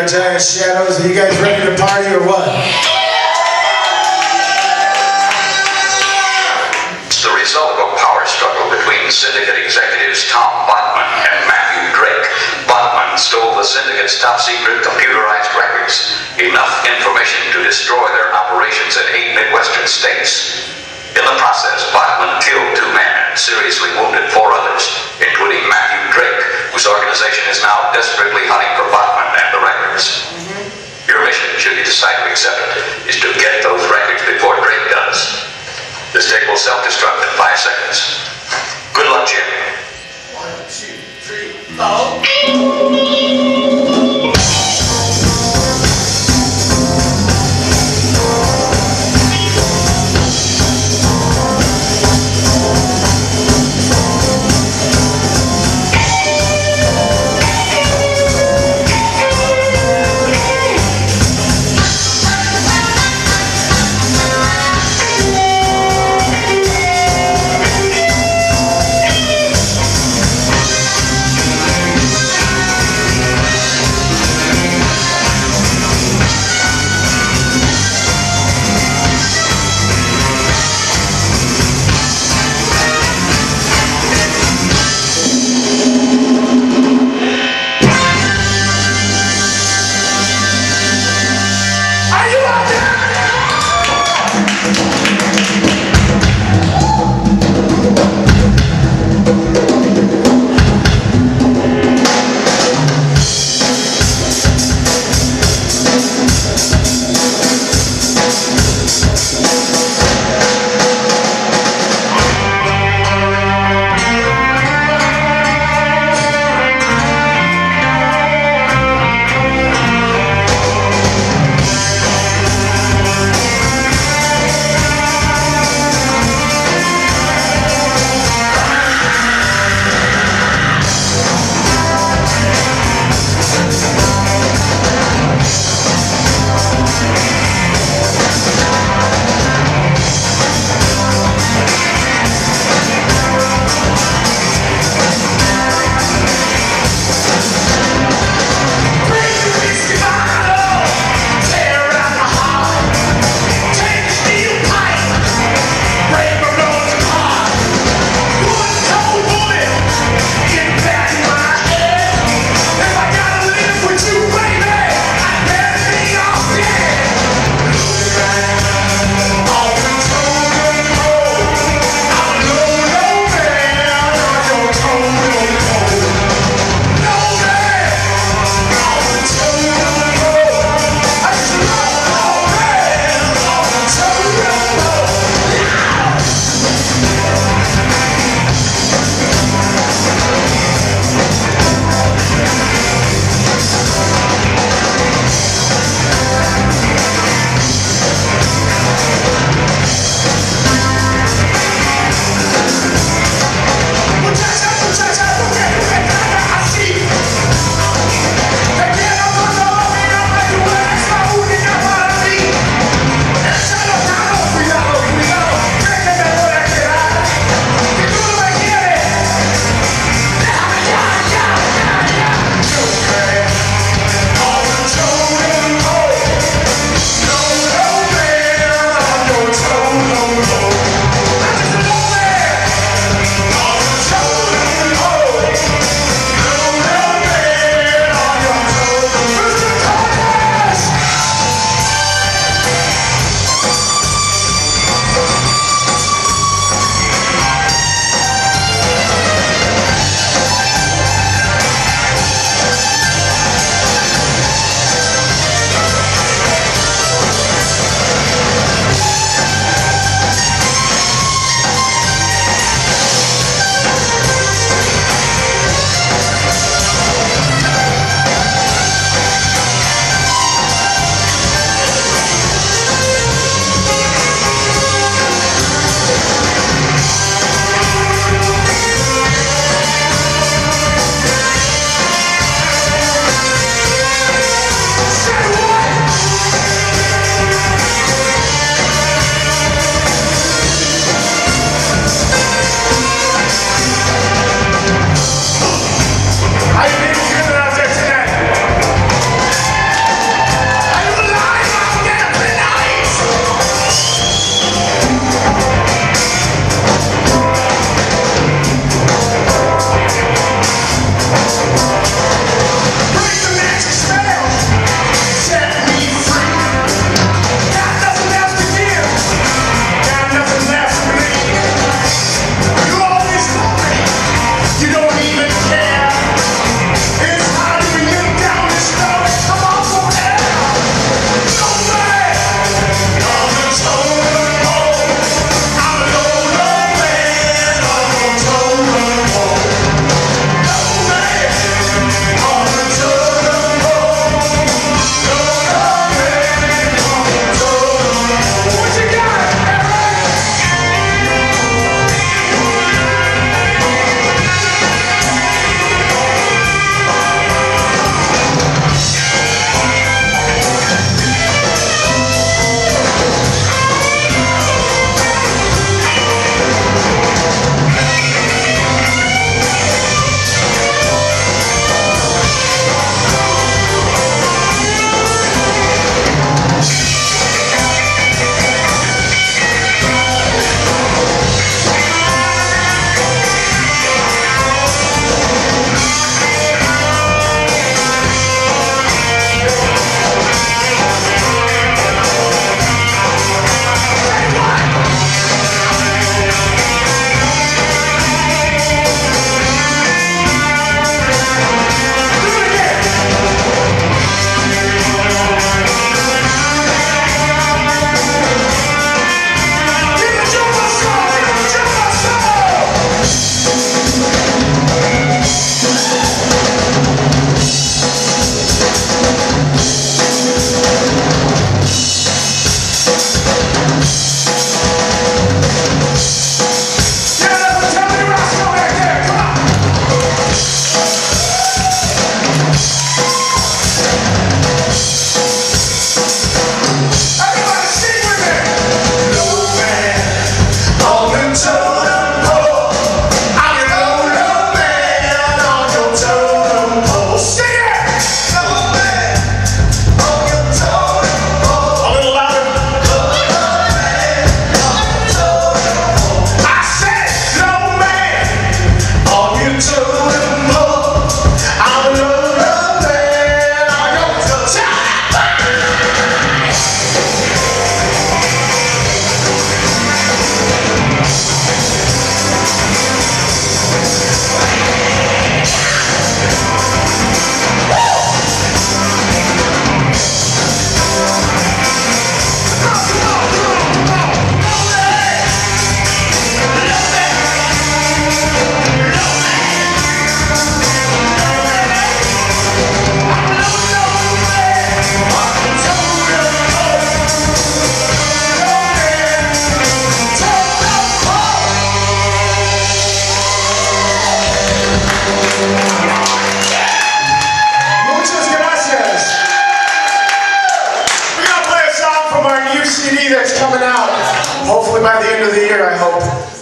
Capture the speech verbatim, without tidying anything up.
giant shadows. Are you guys ready to party or what? It's the result of a power struggle between syndicate executives Tom Botman and Matthew Drake. Botman stole the syndicate's top-secret computerized records, enough information to destroy their operations in eight Midwestern states. In the process, Botman killed two men and seriously wounded four others, including Matthew Drake, whose organization is now desperately hunting for Botman and the records. Mm-hmm. Your mission, should you decide to accept it, is to get those records before Drake does. This tape will self-destruct in five seconds. Good luck, Jim. One, two, three, four. C D that's coming out, hopefully by the end of the year, I hope.